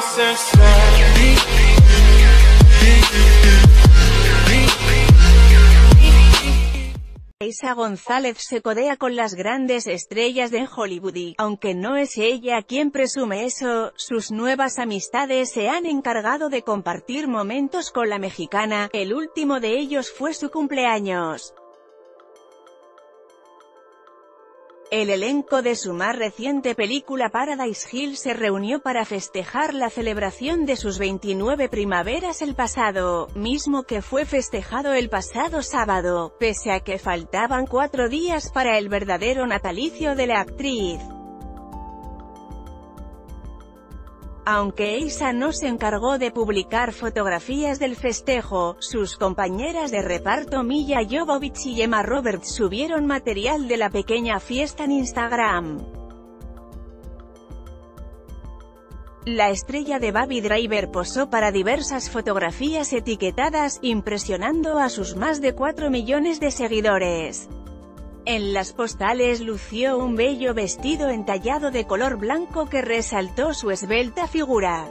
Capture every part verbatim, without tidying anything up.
Eiza González se codea con las grandes estrellas de Hollywood y, aunque no es ella quien presume eso, sus nuevas amistades se han encargado de compartir momentos con la mexicana. El último de ellos fue su cumpleaños. El elenco de su más reciente película Paradise Hill se reunió para festejar la celebración de sus veintinueve primaveras el pasado, mismo que fue festejado el pasado sábado, pese a que faltaban cuatro días para el verdadero natalicio de la actriz. Aunque Eiza no se encargó de publicar fotografías del festejo, sus compañeras de reparto Milla Jovovich y Emma Roberts subieron material de la pequeña fiesta en Instagram. La estrella de Baby Driver posó para diversas fotografías etiquetadas, impresionando a sus más de cuatro millones de seguidores. En las postales lució un bello vestido entallado de color blanco que resaltó su esbelta figura.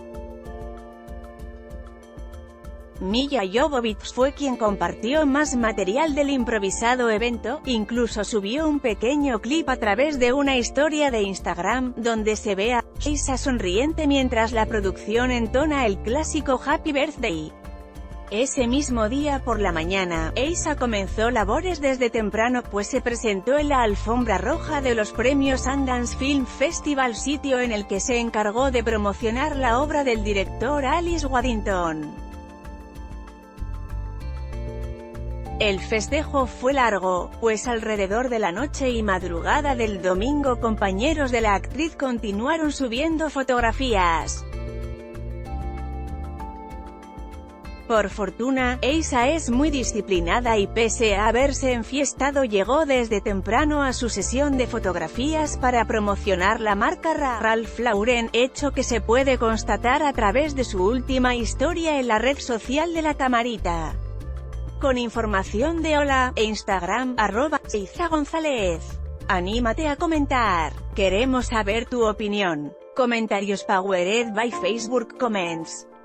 Milla Jovovich fue quien compartió más material del improvisado evento, incluso subió un pequeño clip a través de una historia de Instagram, donde se ve a Eiza sonriente mientras la producción entona el clásico Happy Birthday. Ese mismo día por la mañana, Eiza comenzó labores desde temprano, pues se presentó en la alfombra roja de los premios Sundance Film Festival, sitio en el que se encargó de promocionar la obra del director Alice Waddington. El festejo fue largo, pues alrededor de la noche y madrugada del domingo compañeros de la actriz continuaron subiendo fotografías. Por fortuna, Eiza es muy disciplinada y pese a haberse enfiestado llegó desde temprano a su sesión de fotografías para promocionar la marca Ralph Lauren, hecho que se puede constatar a través de su última historia en la red social de la camarita. Con información de Hola, e Instagram, arroba Eiza González. Anímate a comentar. Queremos saber tu opinión. Comentarios powered by Facebook Comments.